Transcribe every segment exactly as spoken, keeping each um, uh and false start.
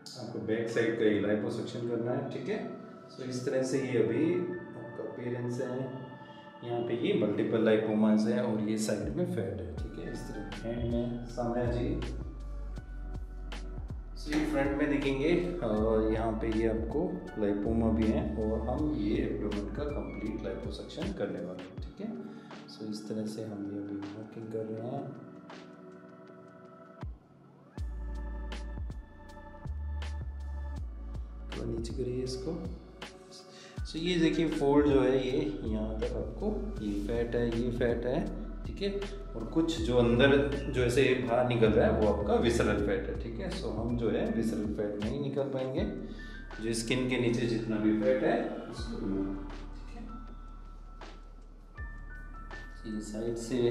आपको back side का ही liposuction करना है, ठीक है। सो इस तरह से ये अभी आपका अपीयरेंस है। यहाँ पे ये मल्टीपल लाइपोमास है और ये साइड में फैट है, ठीक है। इस तरह हैंड में सामने आ जाइए। सो ये फ्रंट में देखेंगे और यहाँ पे ये आपको लाइपोमा भी है और हम ये एब्डोमेन का कंप्लीट लाइपोसक्शन करने वाले हैं, ठीक है। सो इस तरह से हम ये अभी वर्किंग कर रहे हैं। तो नीचे करिए इसको। सो ये देखिए फोल्ड जो है ये यहाँ तक आपको, ये फैट है, ये फैट है, ठीक है। और कुछ जो अंदर जो ऐसे बाहर निकल रहा है वो आपका विसरल फैट है, ठीक है। सो हम जो है विसरल फैट नहीं निकल पाएंगे। जो स्किन के नीचे जितना भी फैट है उसको रिमूव, ठीक है। ये साइड से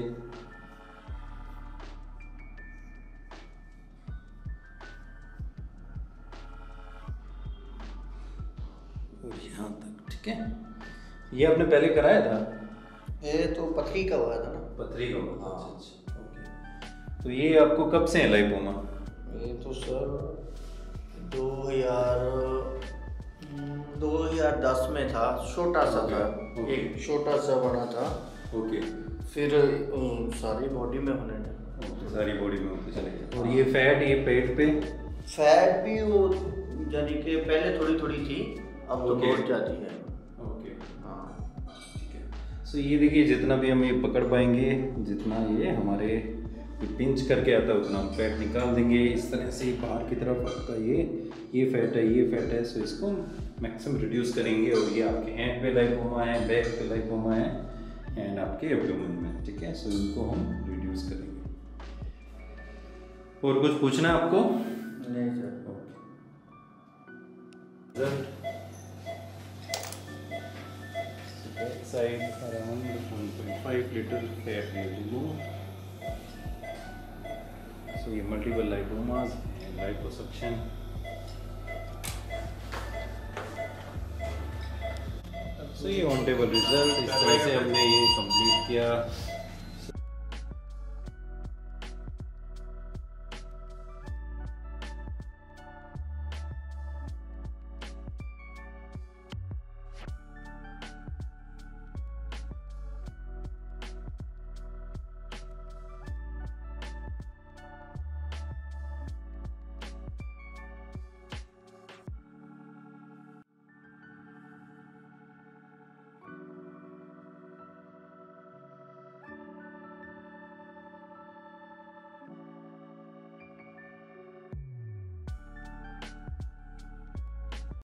और यहाँ तक, ठीक है। ये आपने पहले कराया था? ये तो पथरी का हुआ था ना। पथरी का हुआ था, अच्छा अच्छा, ओके। तो ये आपको कब से है लाइपोमा? ये तो सर दो हज़ार दो हज़ार दस में था, छोटा सा था, एक छोटा सा बना था। ओके। फिर सारी बॉडी में होने लगा। सारी बॉडी में होते चले गए। और ये फैट, ये पेट पे फैट भी वो यानी कि पहले थोड़ी थोड़ी थी, अब तो बहुत ज़्यादा है। ओके, हाँ, ठीक है। सो ये देखिए जितना भी हम ये पकड़ पाएंगे, जितना ये हमारे ये पिंच करके आता है उतना हम फैट निकाल देंगे। इस तरह से बाहर की तरफ आपका ये ये फैट है, ये फैट है। सो इसको मैक्सिमम रिड्यूस करेंगे। और ये आपके हैंड पे लाइपोमा है, बैक पे लाइपोमा है एंड आपके एब्डोमेन में, ठीक है। सो इनको हम रिड्यूस करेंगे। और कुछ पूछना है आपको? नहीं sir. Back side around one point five litre fat है रिमूव। सो ये multiple lipomas and liposuction. So ये ऑन टेबल रिजल्ट। इस तरह से हमने ये कंप्लीट किया।